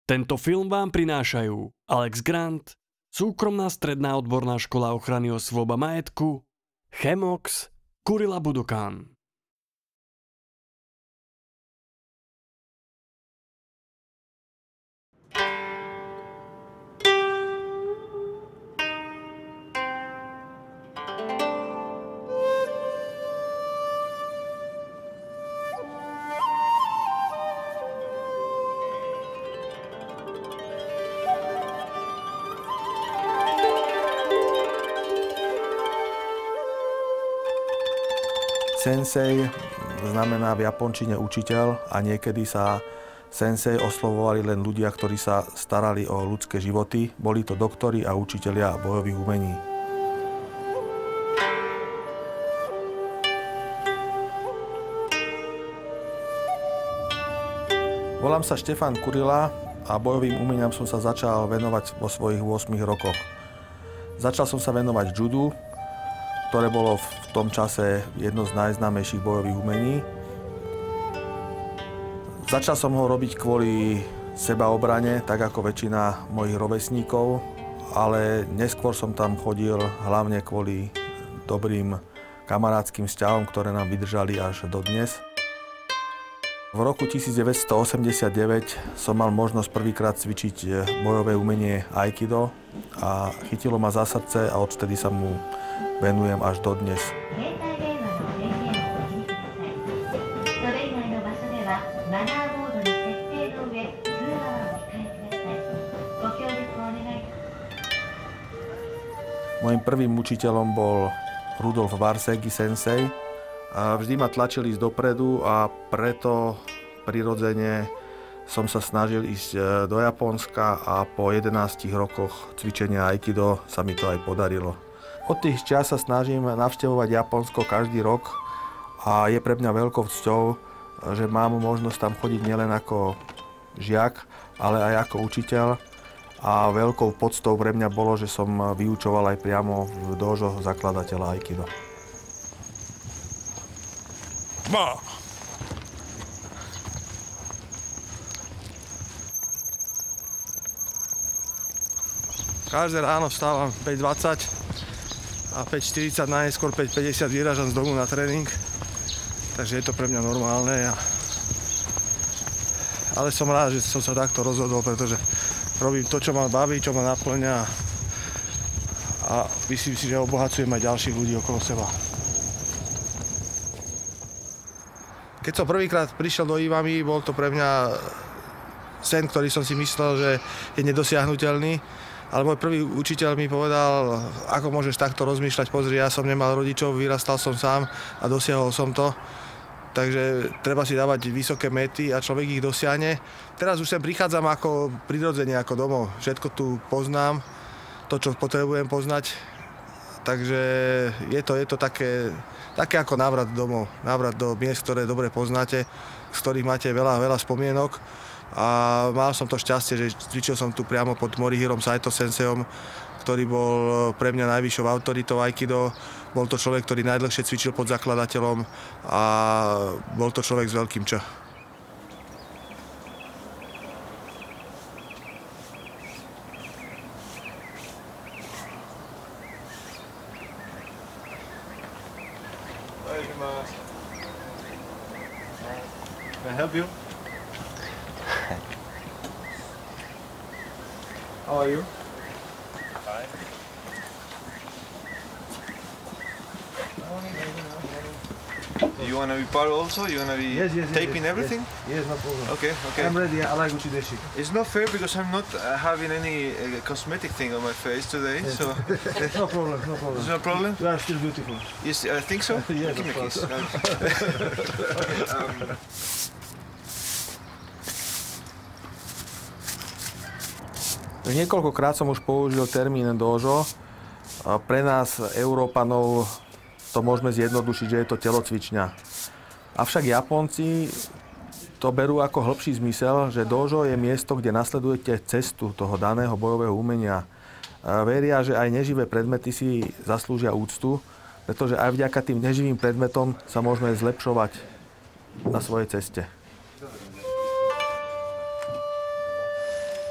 Tento film vám prinášajú Alex Grant, súkromná stredná odborná škola ochrany osôb a majetku, Chemox, Kurila Budokan. Sensei znamená v japončine učiteľ a niekedy sa sensei oslovovali len ľudia, ktorí sa starali o ľudské životy. Boli to doktori a učitelia bojových umení. Volám sa Štefan Kurila a bojovým umeniam som sa začal venovať vo svojich 8 rokoch. Začal som sa venovať judu, ktoré bolo v tom čase jedno z najznámejších bojových umení. Začal som ho robiť kvôli sebaobrane, tak ako väčšina mojich rovesníkov, ale neskôr som tam chodil hlavne kvôli dobrým kamarádskym vzťahom, ktoré nám vydržali až dodnes. V roku 1989 som mal možnosť prvýkrát cvičiť bojové umenie Aikido a chytilo ma za srdce a odtedy sa mu venujem až dodnes. Mojím prvým učiteľom bol Rudolf Varsegi sensei. Vždy ma tlačil ísť dopredu a preto prirodzene som sa snažil ísť do Japonska a po 11 rokoch cvičenia Aikido sa mi to aj podarilo. Od tých čias sa snažím navštevovať Japonsko každý rok a je pre mňa veľkou cťou, že mám možnosť tam chodiť nielen ako žiak, ale aj ako učiteľ. A veľkou poctou pre mňa bolo, že som vyučoval aj priamo v dojo zakladateľa Aikido. Každé ráno vstávam 5:20 a 5:40, najskôr 5:50 vyrážam z domu na tréning. Takže je to pre mňa normálne. Ale som rád, že som sa takto rozhodol, pretože robím to, čo ma baví, čo ma naplňa a myslím si, že obohacujem aj ďalších ľudí okolo seba. Keď som prvýkrát prišiel do Iwami, bol to pre mňa sen, ktorý som si myslel, že je nedosiahnuteľný. Ale môj prvý učiteľ mi povedal, ako môžeš takto rozmýšľať, pozri, ja som nemal rodičov, vyrastal som sám a dosiahol som to. Takže treba si dávať vysoké mety a človek ich dosiahne. Teraz už sem prichádzam ako prirodzene, ako domov. Všetko tu poznám, to, čo potrebujem poznať. Takže je to také ako návrat domov, návrat do miest, ktoré dobre poznáte, z ktorých máte veľa spomienok. A mal som to šťastie, že cvičil som tu priamo pod Morihirom Saito sensejom, ktorý bol pre mňa najvyššou autoritou Aikido. Bol to človek, ktorý najdlhšie cvičil pod zakladateľom a bol to človek s veľkým Č. Can I help you? How are you? Fine. You want to be part also? You want to be taping everything? Yes, no problem. Okay. I'm ready. I like Uchideshi. It's not fair because I'm not having any cosmetic thing on my face today, yes. so... No problem. There's no problem? You are still beautiful. Yes, I think so? Yes, Give me a kiss. Niekoľkokrát som už použil termín dojo. Pre nás, Európanov, to môžeme zjednodušiť, že je to telocvičňa. Avšak Japonci to berú ako hlbší zmysel, že dojo je miesto, kde nasledujete cestu toho daného bojového umenia. Veria, že aj neživé predmety si zaslúžia úctu, pretože aj vďaka tým neživým predmetom sa môžeme zlepšovať na svojej ceste.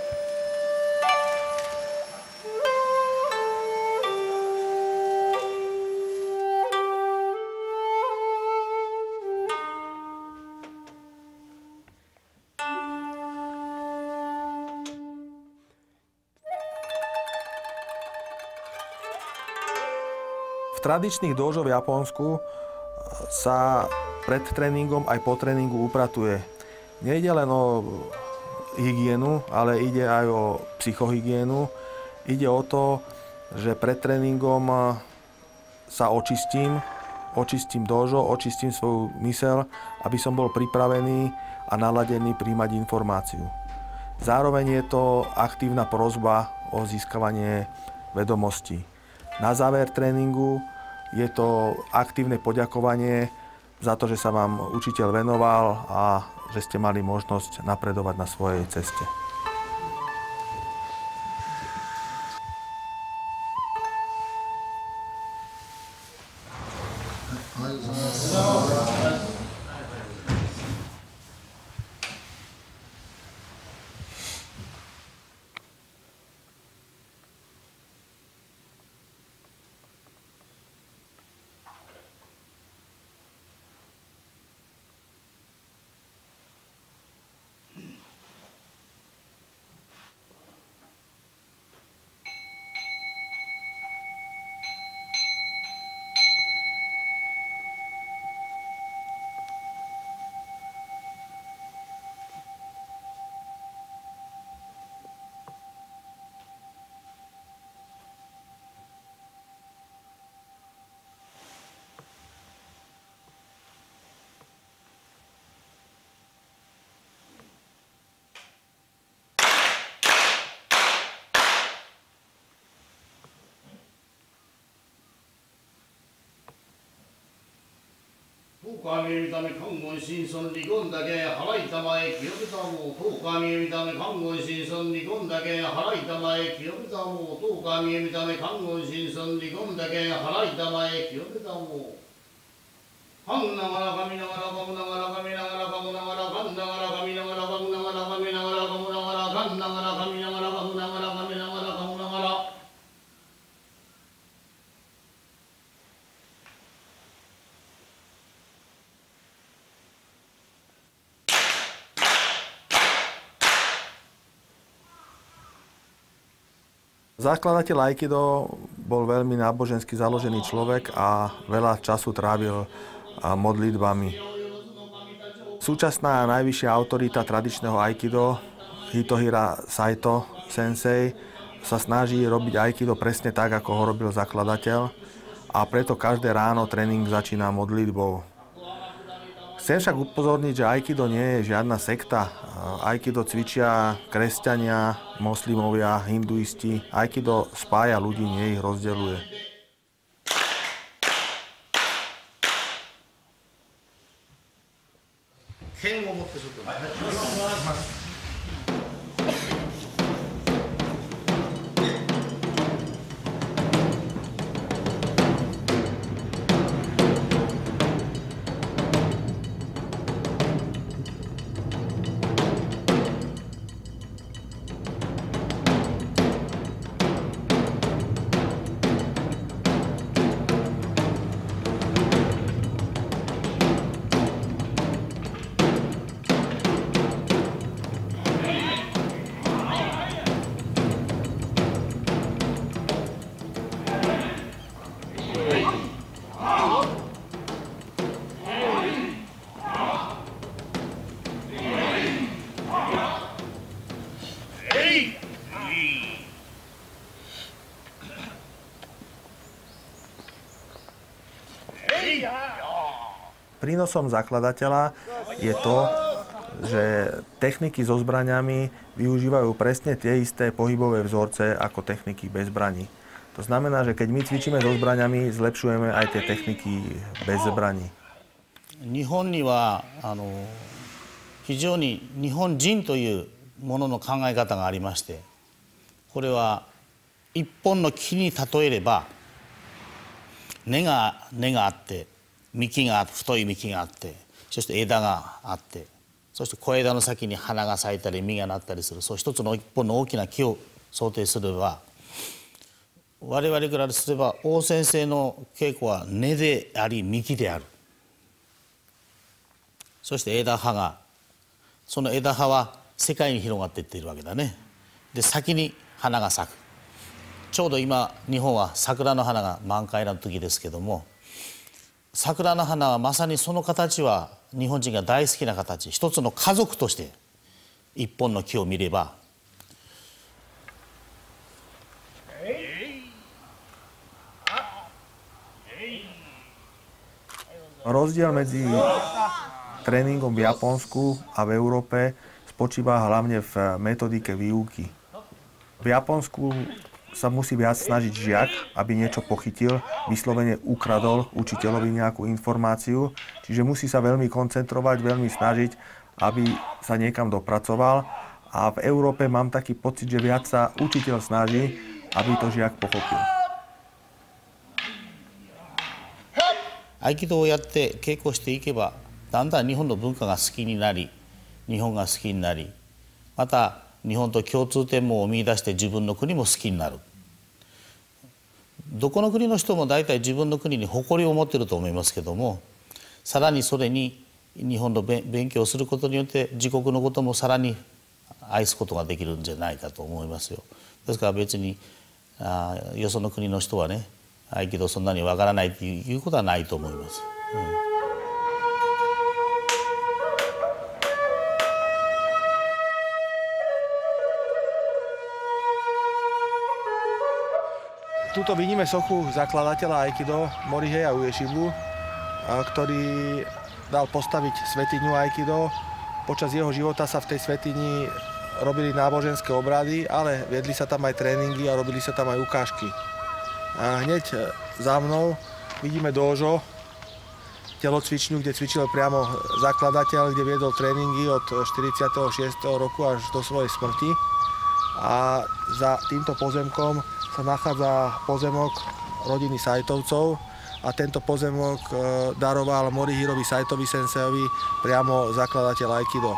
tradičných dožo v Japonsku sa pred tréningom aj po tréningu upratuje. Nejde len o hygienu, ale ide aj o psychohygienu. Ide o to, že pred tréningom sa očistím dožo, očistím svoju myseľ, aby som bol pripravený a naladený príjmať informáciu. Zároveň je to aktívna prosba o získavanie vedomostí. Na záver tréningu je to aktívne poďakovanie za to, že sa vám učiteľ venoval a že ste mali možnosť napredovať na svojej ceste. 통과미 위담의 강문신선 리곤다게 하라이타마의 기업다무 통과미 위담의 강문신선 리곤다게 하라이타마의 기업다무 통과미 위담의 강문신선 리곤다게 하라이타마의 기업다무 항나가라 가미나가라 가무나가라 가미나가라 가무나가라 간나가라 가미나가라 가무나가라 가미나가라 가무나가라 간나가라 가미나가라 가무나가라 가미나가라 가무나가라 Zakladateľ Aikido bol veľmi nábožensky založený človek a veľa času trávil modlitbami. Súčasná najvyššia autorita tradičného Aikido, Hitohira Saito sensei, sa snaží robiť Aikido presne tak, ako ho robil zakladateľ, a preto každé ráno tréning začína modlitbou. Chcem však upozorniť, že Aikido nie je žiadna sekta. Aikido cvičia kresťania, moslimovia, hinduisti. Aikido spája ľudí, nie ich rozdeľuje. Prínosom zakladateľa je to, že techniky so zbraňami využívajú presne tie isté pohybové vzorce ako techniky bez zbraní. To znamená, že keď my cvičíme so zbraňami, zlepšujeme aj tie techniky bez zbraní. 日本には非常に日本人というものの考え方がありまして、これは一本の木に例えれば根があって太い幹があって、そして枝があって、そして小枝の先に花が咲いたり実がなったりする、そう一つの一本の大きな木を想定すれば、我々からすれば王先生の稽古は根であり幹である。そして枝葉が、その枝葉は世界に広がっていっているわけだね。で先に花が咲く。 ちょうど今日本は桜の花が満開の時ですけども、桜の花はまさにその形は日本人が大好きな形、一つの家族として一本の木を見れば Rozdiel medzi tréningom v Japonsku a v Európe spočíva hlavne v metodike výuky. V Japonsku sa musí viac snažiť žiak, aby niečo pochytil, vyslovene ukradol učiteľovi nejakú informáciu, čiže musí sa veľmi koncentrovať, veľmi snažiť, aby sa niekam dopracoval. A v Európe mám taký pocit, že viac sa učiteľ snaží, aby to žiak pochopil. 合気道をやって稽古していけばだんだん日本の文化が好きになり、日本が好きになり、また日本と共通点も見出して自分の国も好きになる。どこの国の人も大体自分の国に誇りを持っていると思いますけども、さらにそれに日本の勉強をすることによって自国のこともさらに愛すことができるんじゃないかと思いますよ。ですから別によその国の人はね、合気道そんなにわからないっていうことはないと思います。 Tuto vidíme sochu zakladateľa Aikido Moriheja Ueshibu, ktorý dal postaviť svetiňu Aikido. Počas jeho života sa v tej svätyni robili náboženské obrady, ale viedli sa tam aj tréningy a robili sa tam aj ukážky. A hneď za mnou vidíme dojo, telocvičňu, kde cvičil priamo zakladateľ, kde viedol tréningy od 46. roku až do svojej smrti. A za týmto pozemkom sa nachádza pozemok rodiny Saitovcov a tento pozemok daroval Morihirovi Saitovi sensejovi priamo zakladateľ Aikido.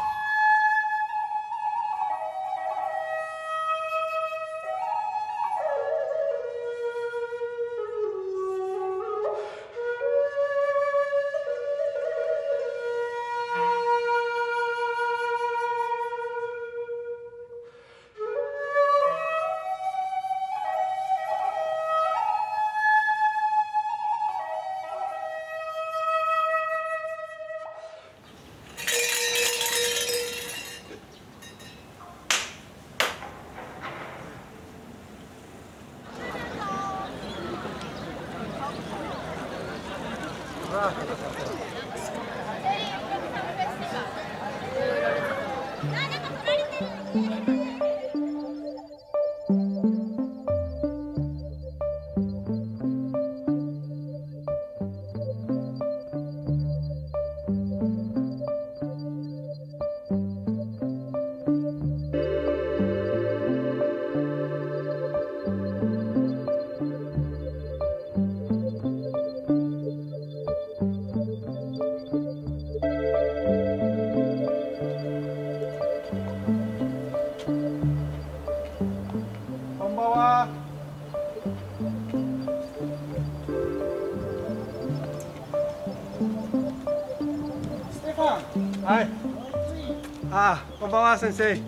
はい。あ、こんばんは先生。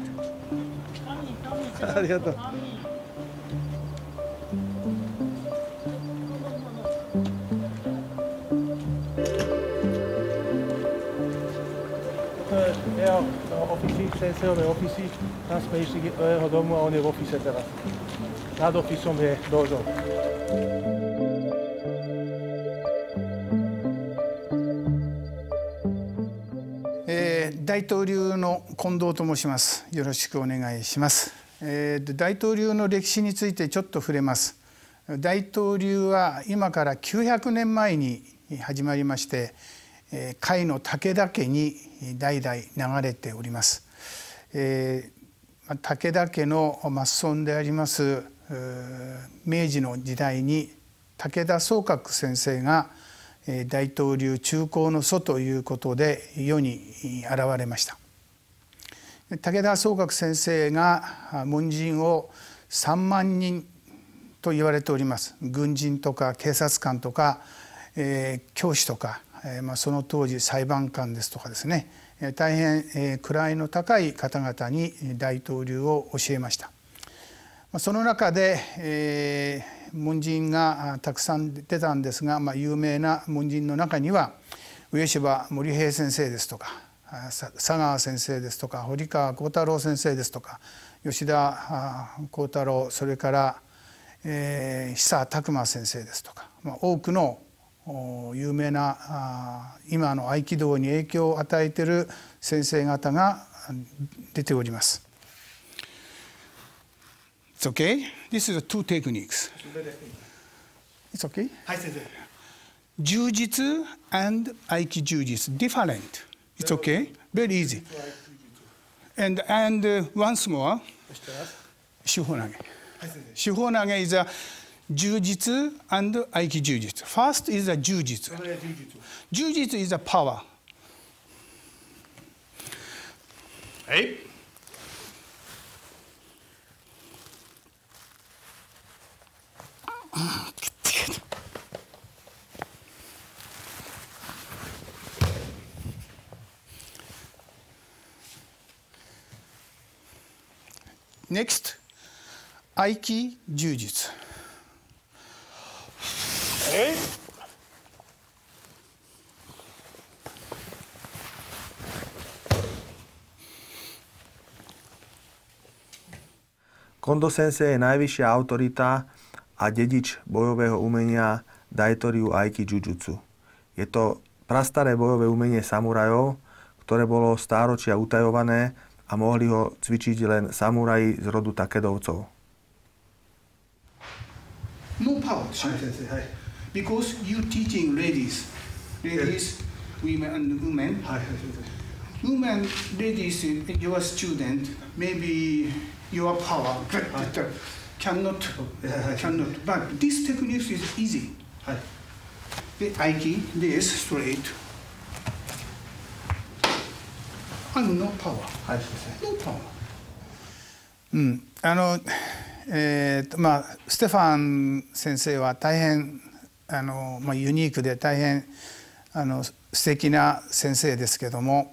ありがとう。Senseo me ofisi, nas pejsi jeho domu a on je v ofise teraz. Nad ofisom je dojo. 大東流の近藤と申します。よろしくお願いします。大東流の歴史についてちょっと触れます。大東流は今から900年前に始まりまして、甲斐の武田家に代々流れております。武田家の末孫であります明治の時代に武田宗覚先生が大東流中興の祖ということで世に現れました。武田宗覚先生が門人を3万人と言われております。軍人とか警察官とか、教師とか、その当時裁判官ですとかですね、大変位の高い方々に大東流を教えました。 その中で、門人がたくさん出たんですが、有名な門人の中には上柴森平先生ですとか佐川先生ですとか堀川幸太郎先生ですとか吉田幸太郎、それから久拓磨先生ですとか、多くの有名な今の合気道に影響を与えている先生方が出ております。It's okay. This is two techniques. It's okay. はい先生。 Jiu-jitsu and Aiki Jiu-jitsu different. It's okay. Very easy. And once more. 手法投げ。手法投げ is a Jiu-jitsu and Aiki Jiu-jitsu. First is a Jiu-jitsu. Jiu-jitsu is a power. はい。 Next, Aiki Jiu-jitsu. Kondo sensei je najvyššia autorita a dedič bojového umenia Daitoryu Aiki Jujutsu. Je to prastaré bojové umenie samurajov, ktoré bolo stáročia utajované a mohli ho cvičiť len samuraji z rodu Takedovcov. No power, because you teaching ladies, women and women. Women, ladies, your student, maybe your power cannot. But this technique is easy. The Aiki, this straight. And no power. No power. ステファン先生は大変ユニークで大変素敵な先生ですけども、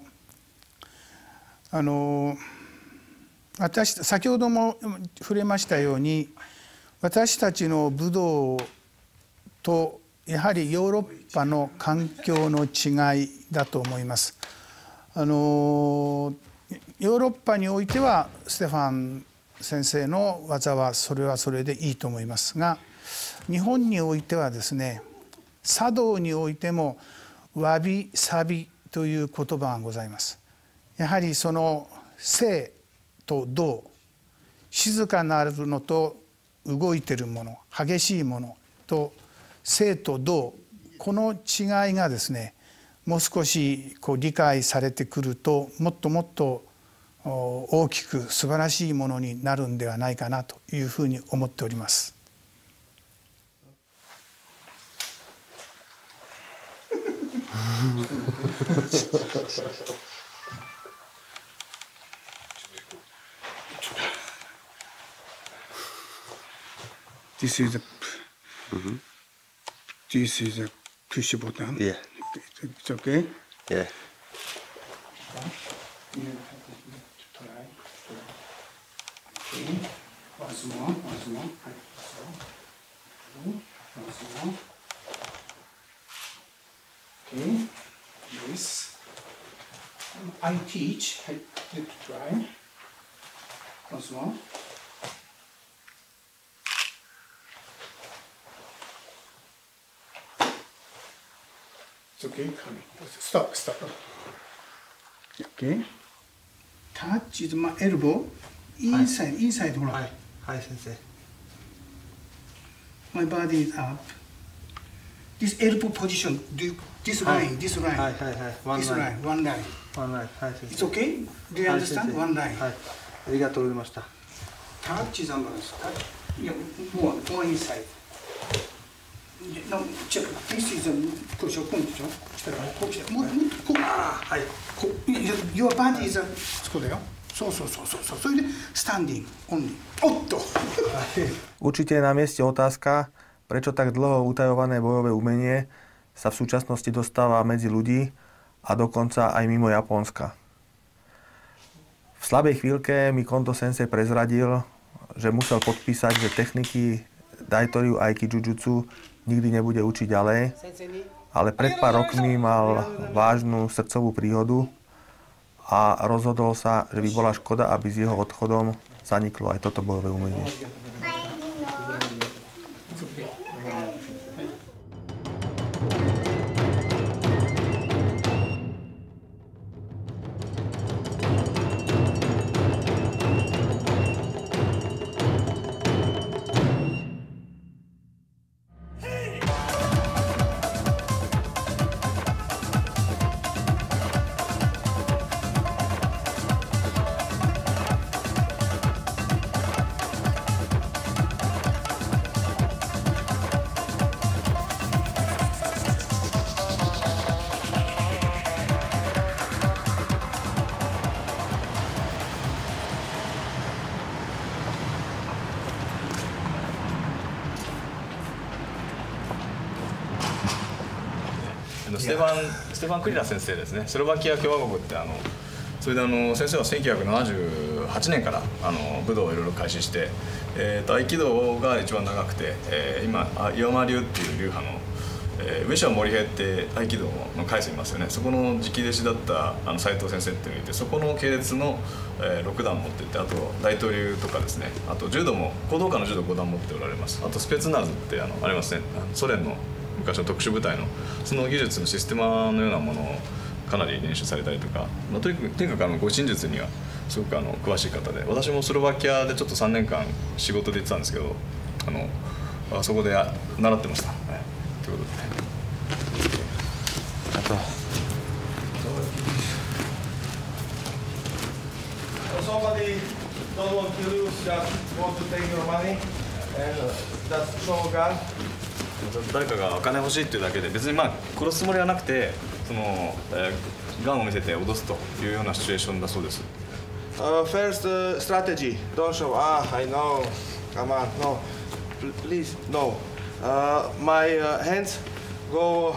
先ほども触れましたように、私たちの武道とやはりヨーロッパの環境の違いだと思います。ヨーロッパにおいてはステファン先生の技はそれはそれでいいと思いますが、日本においてはですね、茶道においてもわびさびという言葉がございます。やはりその静と動、静かなるのと動いてるもの、激しいものと静と動、この違いがですね、もう少し理解されてくると、もっともっと大きく素晴らしいものになるんではないかなというふうに思っております。This is a push button. Yeah. It's okay. Yeah. Okay. Once more. Okay. Yes. I teach. Let's try. Once more. It's okay. Stop. Okay. Touch is my elbow. Inside. はい先生。 My body is up. This elbow position. This line. This line. はい。 This line. One line. はい先 It's 生。 okay? Do you understand? One line. はい。ありがとうございました。 Touch is on the touch. Yeah, more inside. No, check. This is a push up. Your body is a. そうだよ。そう。それでスタンディングオンリー。おっと。 Určite je na mieste otázka, prečo tak dlho utajované bojové umenie sa v súčasnosti dostáva medzi ľudí a dokonca aj mimo Japonska. V slabej chvíľke mi Kondo sensei prezradil, že musel podpísať, že techniky Daitoriu Aiki Jujutsu nikdy nebude učiť ďalej, ale pred pár rokmi mal vážnu srdcovú príhodu a rozhodol sa, že by bola škoda, aby s jeho odchodom zaniklo aj toto bojové umenie. ステファン・クリラ先生ですね。スロバキア共和国ってそれで先生は1978年から武道をいろいろ開始して、合気道が一番長くて、今岩間流っていう流派の、上島森平って合気道の開祖いますよね。そこの直弟子だった斉藤先生っていうのがいて、そこの系列の、6段持ってて、あと大東流とかですね、あと柔道も講道家の柔道5段持っておられます。あとスペツナーズってありますね。ソ連の昔の特殊部隊のその技術のシステマのようなものをかなり練習されたりとか、とにかく護身術にはすごく詳しい方で、私もスロバキアでちょっと3年間仕事で行ってたんですけど、そこで習ってました。ということで。 あと。Somebody don't want to lose, just want to take your money and just show a gun. 誰かがお金欲しいっていうだけで、別に殺すつもりはなくて、ガンを見せて脅すというようなシチュエーションだそうです。 First strategy, don't show. I know. Come on, no, please, no. My hands go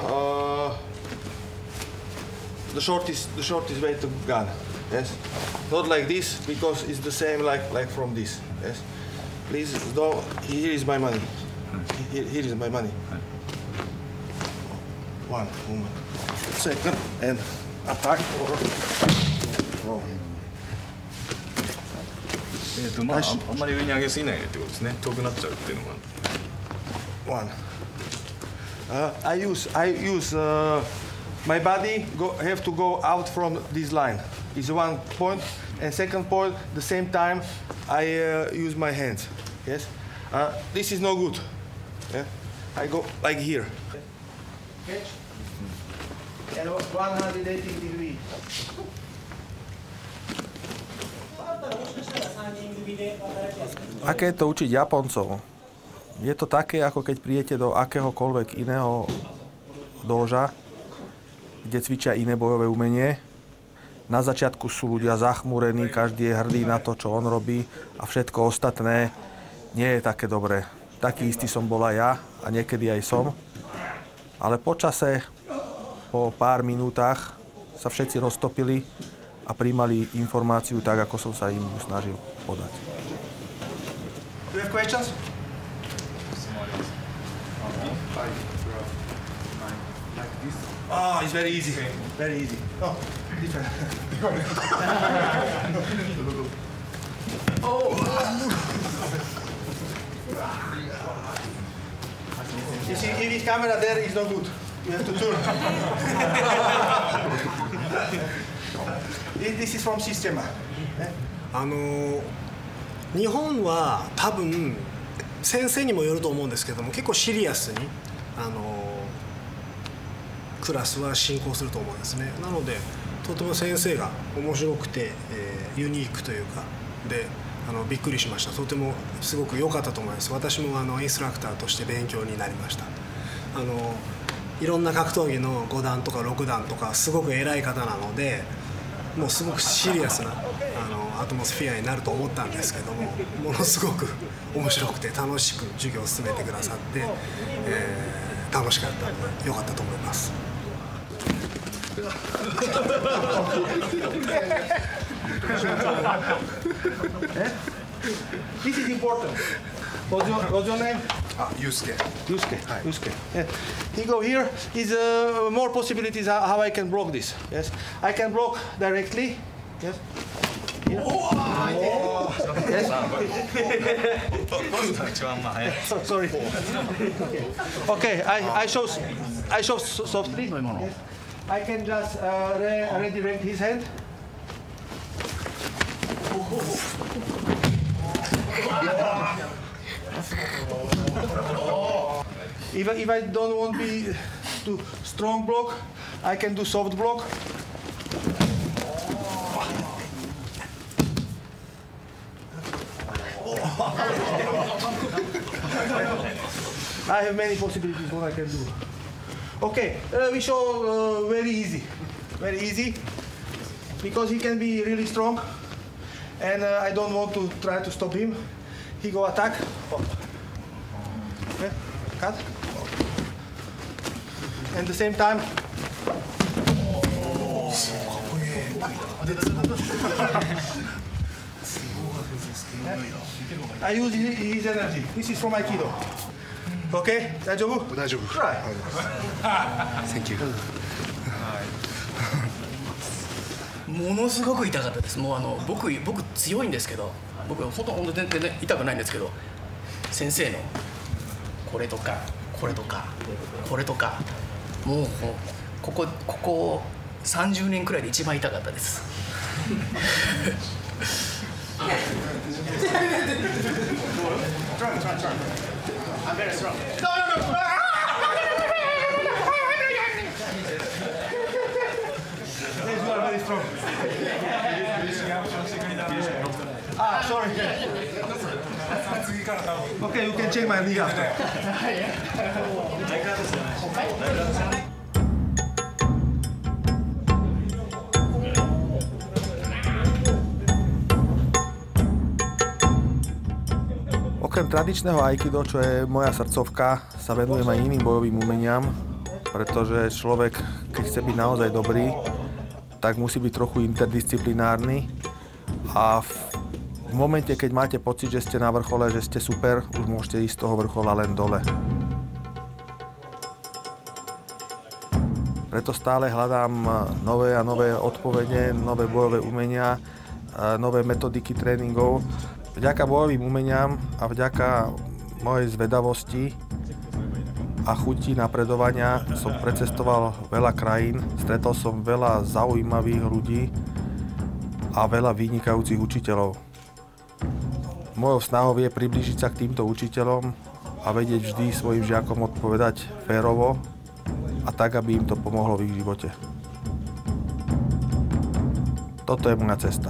the shortest way to gun. Yes, not like this because it's the same like from this. Yes, please don't. Here is my money. Here is my money. One moment. Second and attack or. あんまり上に上げすぎないってことですね。遠くなっちゃうっていうのが。 One. I use my body have to go out from this line. Is one point and second point the same time I use my hands. Yes. This is no good. Yeah? I go like here. Catch. And 180 degrees. Aké je to učiť Japoncov? Je to také, ako keď prídete do akéhokoľvek iného doža, kde cvičia iné bojové umenie. Na začiatku sú ľudia zachmúrení, každý je hrdý na to, čo on robí a všetko ostatné nie je také dobré. Taký istý som bola ja a niekedy aj som. Ale po čase, po pár minútach sa všetci roztopili a prijímali informáciu tak, ako som sa im snažil podať. Do you have questions? Oh, it's very easy. Very easy. Oh, different. Oh. You see, if this camera there is no good. You have to turn. This is from Systema. 日本は多分先生にもよると思うんですけども、結構シリアスにクラスは進行すると思うんですね。なのでとても先生が面白くて、ユニークというかでびっくりしました。とてもすごく良かったと思います。私もインストラクターとして勉強になりました。いろんな格闘技の5段とか6段とかすごく偉い方なので、もうすごくシリアスなアトモスフィアになると思ったんですけども、ものすごく面白くて楽しく授業を進めてくださって、楽しかったので良かったと思います。 This is What's your name? Yusuke. Yusuke. Yeah. He go here. Is more possibilities how I can block this. Yes, I can block directly. Yes. Here. Yes. Sorry. Okay. I show softly. Yes. I can just redirect his hand. If I don't want to strong block, I can do soft block. I have many possibilities what I can do. Okay, we show very easy, because he can be really strong, and I don't want to try to stop him. He go attack. Okay, cut. And at the same time. I use his energy. This is from Aikido. Okay? 大丈夫? 大丈夫。 Right. Thank you. ものすごく痛かったです。もう僕強いんですけど、僕ほとんど全然痛くないんですけど、先生のこれとかこれとかこれとか、もうここ30年くらいで一番痛かったです。I'm very strong. No. You are very strong. Ah, sorry. Okay, you can check my knee after. Okrem tradičného aikido, čo je moja srdcovka, sa venujem aj iným bojovým umeniam, pretože človek, keď chce byť naozaj dobrý, tak musí byť trochu interdisciplinárny a v momente, keď máte pocit, že ste na vrchole, že ste super, už môžete ísť z toho vrchola len dole. Preto stále hľadám nové a nové odpovede, nové bojové umenia, nové metodiky tréningov. Vďaka bojovým umeniam a vďaka mojej zvedavosti a chuti napredovania som precestoval veľa krajín, stretol som veľa zaujímavých ľudí a veľa vynikajúcich učiteľov. Mojou snahou je priblížiť sa k týmto učiteľom a vedieť vždy svojim žiakom odpovedať férovo a tak, aby im to pomohlo v ich živote. Toto je moja cesta.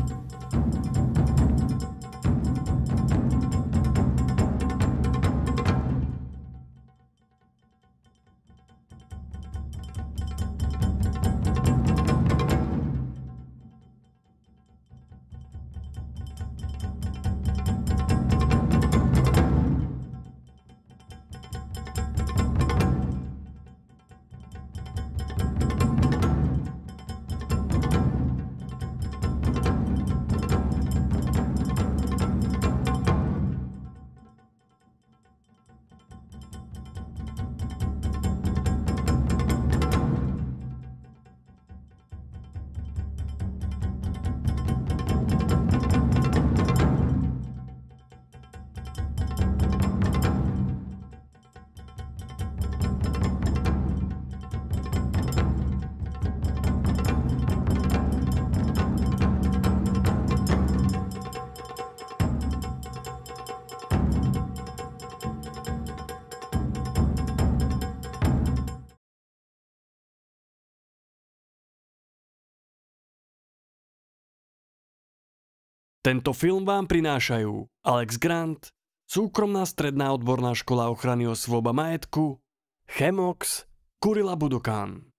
Tento film vám prinášajú Alex Grant, súkromná stredná odborná škola ochrany osôb a majetku, Chemox, Kurila Budokan.